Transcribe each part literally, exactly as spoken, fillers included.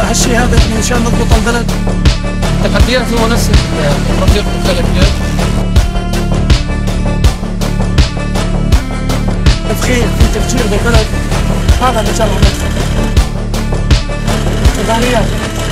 هالشيء هذا يعني مشان نضبط البلد. تحديات هو نفس الرفيق الكلفيت. تفخير في تفجير بالبلد، هذا اللي شرعه نفسه. تداعيات.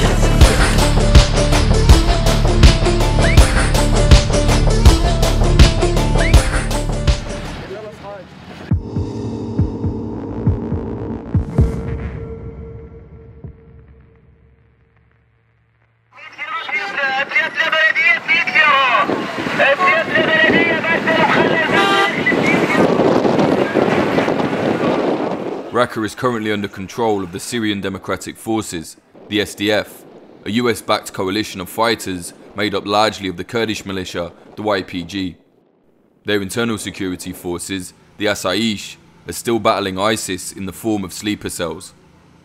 Raqqa is currently under control of the Syrian Democratic Forces, the S D F, a U S-backed coalition of fighters made up largely of the Kurdish militia, the Y P G. Their internal security forces, the Asaish, are still battling ISIS in the form of sleeper cells.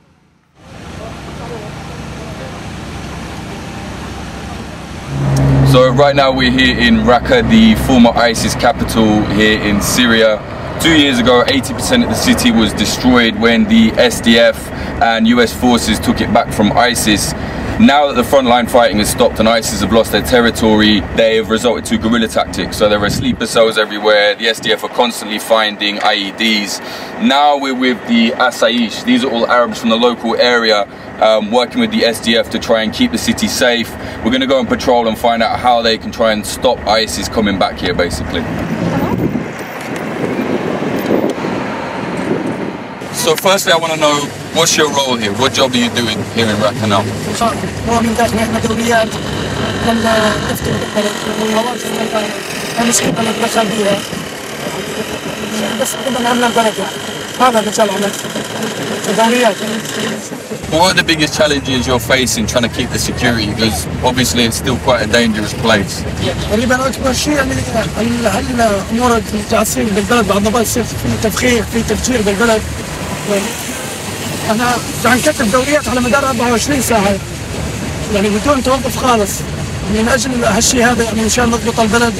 So right now we're here in Raqqa, the former ISIS capital here in Syria. Two years ago, eighty percent of the city was destroyed when the S D F and U S forces took it back from ISIS. Now that the frontline fighting has stopped and ISIS have lost their territory, they have resorted to guerrilla tactics. So there are sleeper cells everywhere. The S D F are constantly finding I E Ds. Now we're with the Asaish. These are all Arabs from the local area um, working with the S D F to try and keep the city safe. We're going to go and patrol and find out how they can try and stop ISIS coming back here, basically. So firstly, I want to know, what's your role here? What job are you doing here in Raqqa now? What are the biggest challenges you're facing trying to keep the security? Because obviously it's still quite a dangerous place. تقريبا اكبر شيء يعني هالامور اللي قاعد تصير بالبلد بعد ما بصير في تفخير في تفجير بالبلد. احنا قاعد نكتب دوريات على مدار أربعة وعشرين ساعة يعني بدون توقف خالص من اجل هالشيء هذا يعني مشان نضبط البلد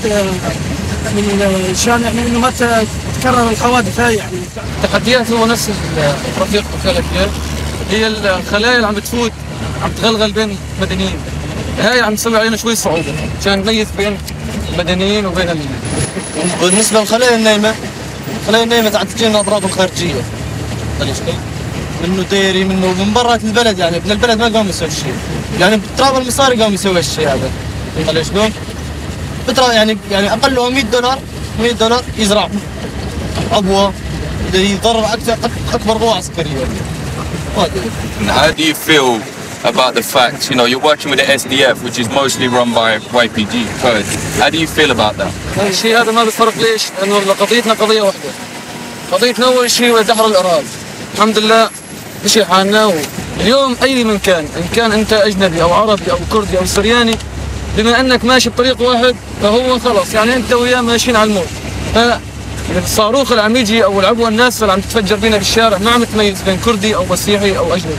من مشان يعني انه ما تتكرر الحوادث هاي يعني. تحديات هو نفس الرفيق الكلفيت، هي الخلايا اللي عم بتفوت عم تغلغل بين المدنيين. هاي عم تسوي علينا شوي صعوبة عشان نميز بين المدنيين وبين ال... بالنسبة للخلايا النايمة، الخلايا النايمة تعد تجينا أضراب الخارجية. منه ديري منه من برات البلد يعني من البلد ما قام يسوي شيء. يعني بتراب المصاري قام يسوي الشيء هذا. طيب شلون؟ بترا يعني يعني أقله مية دولار مية دولار يزرع أبوة يضرر أكثر أكبر قوة عسكرية. How do you feel about the fact, you know, you're working with the S D F, which is mostly run by Y P G, Kurds. How do you feel about that? الشيء هذا ما بيفرق ليش؟ لأنه قضيتنا قضية واحدة. قضيتنا أول شيء هو دحر الإرهاب. الحمد لله مشي حالنا. اليوم أي من كان، إن كان أنت أجنبي أو عربي أو كردي أو سرياني، بما أنك ماشي بطريق واحد فهو خلص يعني أنت وياه ماشيين على الموت. فالصاروخ اللي عم يجي أو العبوة الناس اللي عم تتفجر بينا بالشارع ما عم تميز بين كردي أو مسيحي أو أجنبي.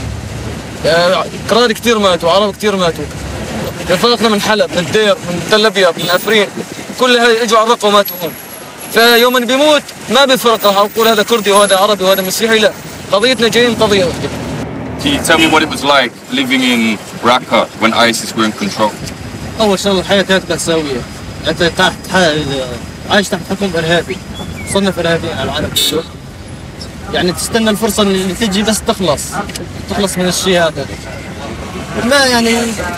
كراد كثير ماتوا، عرب كثير ماتوا. رفاقنا من حلب، من الدير، من تل أبيض، من أفرين، كل هاي اجوا على الرقة وماتوا هون. فيوم بيموت ما بفرق راح أقول هذا كردي وهذا عربي وهذا مسيحي، لا. قضيتنا جايين قضية واحدة. Can you tell me what it was like living in Raqqa when ISIS were in control? أول شغلة الحياة كانت مأساوية. أنت تحت عايش تحت حكم إرهابي. صنف إرهابي على العالم كله. يعني تستنى الفرصة اللي تجي بس تخلص تخلص من الشيء هذا. ما يعني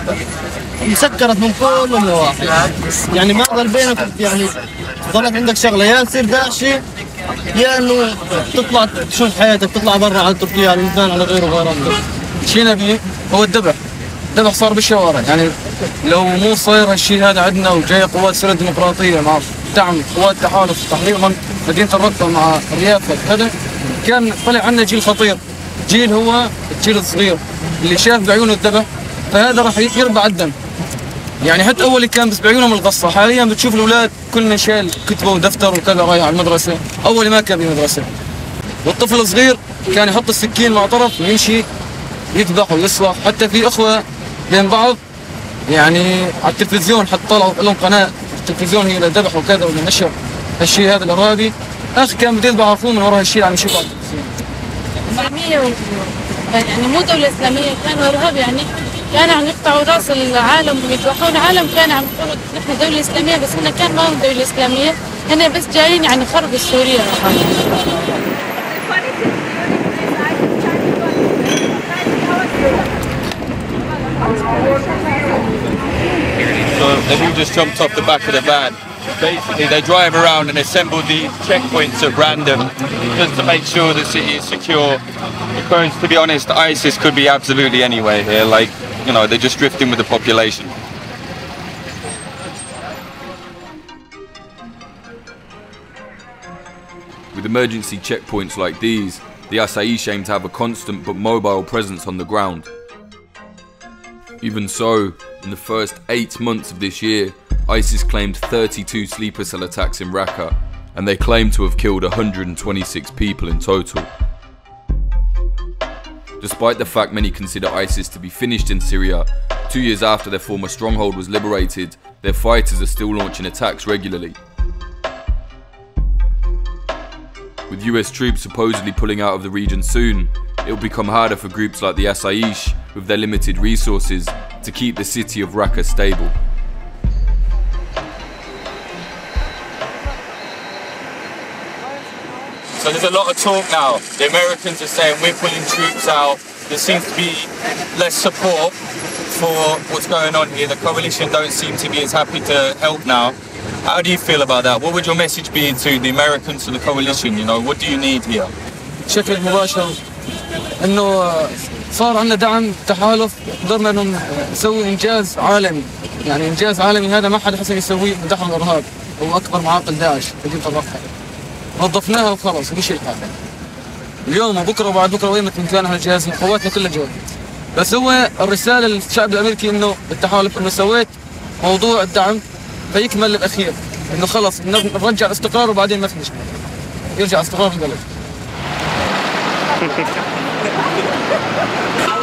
مسكرت من كل النواحي. يعني ما ظل بينك يعني ظلت عندك شغلة يا تصير داعشي يا انه تطلع تشوف حياتك تطلع برا على تركيا على لبنان على غيره وغيره. شيء نبي هو الذبح. الذبح صار بالشوارع يعني لو مو صاير هالشيء هذا عندنا وجايه قوات سوريا الديمقراطيه مع دعم قوات تحالف تحرير مدينه الرقة مع رياضة هذا كان طلع عنا جيل خطير. جيل هو الجيل الصغير اللي شاف بعيونه الذبح فهذا راح يربع الدم. يعني حتى اول كان بس بعيونهم القصه، حاليا بتشوف الاولاد كلنا شايل كتبه ودفتر وكذا رايح على المدرسه، اول ما كان بمدرسه. والطفل الصغير كان يحط السكين مع طرف ويمشي يذبح ويصلح، حتى في اخوه بين بعض يعني على التلفزيون حتى طلعوا لهم قناه التلفزيون هي للذبح وكذا ولنشر هالشيء هذا الارهابي. اخ كان بده يذبح اخوه من وراء هالشيء اللي عم يشوفه على التلفزيون. يعني مو دولة إسلامية، كانوا إرهاب يعني كانوا عم يقطعوا راس العالم ويذبحون العالم، كانوا عم يقولوا نحن دولة إسلامية بس هن كان ما هم دولة إسلامية، هن بس جايين يعني يخربوا سوريا. So they've all just jumped off the back of the van. Basically, they drive around and assemble these checkpoints at random just to make sure the city is secure. Because, to be honest, ISIS could be absolutely anywhere here. Like, you know, they're just drifting with the population. With emergency checkpoints like these, the Asaish aim to have a constant but mobile presence on the ground. Even so, in the first eight months of this year, ISIS claimed thirty-two sleeper cell attacks in Raqqa, and they claim to have killed one hundred twenty-six people in total. Despite the fact many consider ISIS to be finished in Syria, two years after their former stronghold was liberated, their fighters are still launching attacks regularly. With U S troops supposedly pulling out of the region soon, it will become harder for groups like the Asaish, with their limited resources, to keep the city of Raqqa stable. So there's a lot of talk now. The Americans are saying we're pulling troops out. There seems to be less support for what's going on here. The coalition don't seem to be as happy to help now. How do you feel about that? What would your message be to the Americans, to the coalition? You know, what do you need here? بشكل مباشر انه صار عندنا دعم تحالف، قدرنا انه نسوي انجاز عالمي، يعني انجاز عالمي هذا ما حدا حسن يسويه بدعم الارهاب، هو اكبر معاقل داعش مدينة الرقة. وظفناها وخلص مشي الحال. اليوم وبكره وبعد بكره وين ما كان احنا جاهزين، قواتنا كلها جاهزة. بس هو الرسالة للشعب الامريكي انه التحالف انه سويت موضوع الدعم فيكمل للاخير، انه خلص نرجع الاستقرار وبعدين ما في مشكلة. يرجع استقرار البلد.